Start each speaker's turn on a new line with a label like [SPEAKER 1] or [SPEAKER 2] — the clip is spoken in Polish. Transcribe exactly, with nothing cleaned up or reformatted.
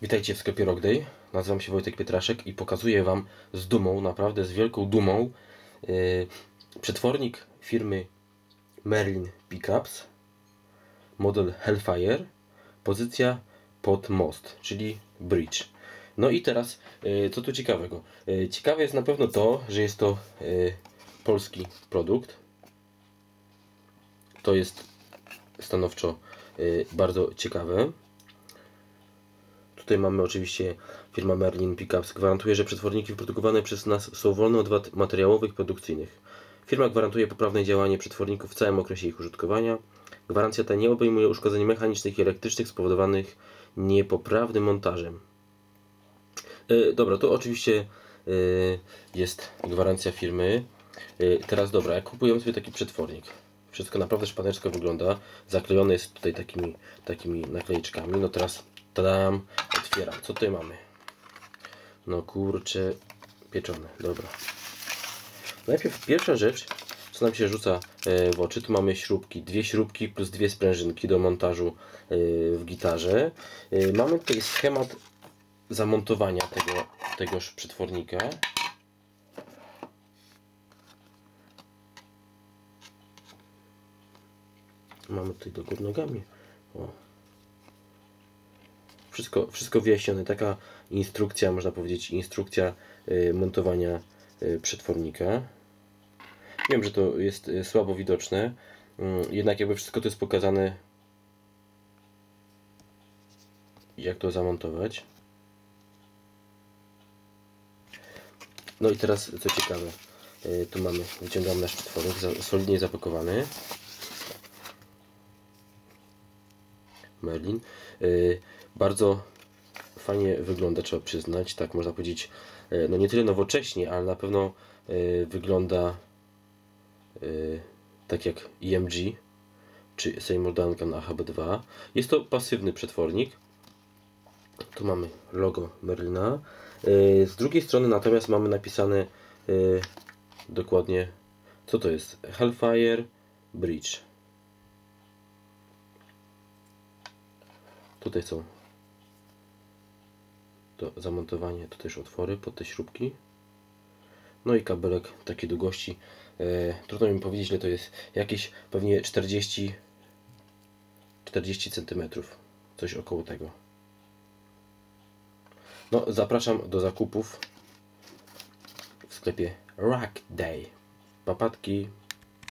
[SPEAKER 1] Witajcie w sklepie Rockday. Nazywam się Wojtek Pietraszek i pokazuję Wam z dumą, naprawdę z wielką dumą, yy, przetwornik firmy Merlin Pickups, model Hellfire, pozycja pod most, czyli bridge. No i teraz, yy, co tu ciekawego? Yy, ciekawe jest na pewno to, że jest to yy, polski produkt. To jest stanowczo yy, bardzo ciekawe. Tutaj mamy oczywiście firma Merlin Pickups. Gwarantuje, że przetworniki wyprodukowane przez nas są wolne od wad materiałowych produkcyjnych. Firma gwarantuje poprawne działanie przetworników w całym okresie ich użytkowania. Gwarancja ta nie obejmuje uszkodzeń mechanicznych i elektrycznych spowodowanych niepoprawnym montażem. Yy, dobra, to oczywiście yy, jest gwarancja firmy. Yy, teraz dobra, jak kupujemy sobie taki przetwornik, wszystko naprawdę szpaneczko wygląda. Zaklejone jest tutaj takimi, takimi naklejeczkami. No teraz tadam, otwieram. Co tutaj mamy? No kurczę, pieczone. Dobra. Najpierw pierwsza rzecz, co nam się rzuca w oczy, tu mamy śrubki. Dwie śrubki plus dwie sprężynki do montażu w gitarze. Mamy tutaj schemat zamontowania tego, tegoż przetwornika. Mamy tutaj do góry nogami. O. Wszystko, wszystko wyjaśnione. Taka instrukcja, można powiedzieć, instrukcja y, montowania y, przetwornika. Wiem, że to jest y, słabo widoczne, y, jednak jakby wszystko to jest pokazane, jak to zamontować. No i teraz, co ciekawe, y, tu mamy, wyciągamy nasz przetwornik, za, solidnie zapakowany. Merlin. Yy, bardzo fajnie wygląda, trzeba przyznać, tak można powiedzieć, yy, no nie tyle nowocześnie, ale na pewno yy, wygląda yy, tak jak E M G czy Seymour Duncan A H B dwa. Jest to pasywny przetwornik. Tu mamy logo Merlina. Yy, z drugiej strony natomiast mamy napisane yy, dokładnie, co to jest. Hellfire Bridge. Tutaj są do zamontowania, to też otwory pod te śrubki. No i kabelek takiej długości. E, trudno mi powiedzieć, ile to jest. Jakieś pewnie czterdzieści centymetrów. Coś około tego. No, zapraszam do zakupów w sklepie Rockday. Papatki.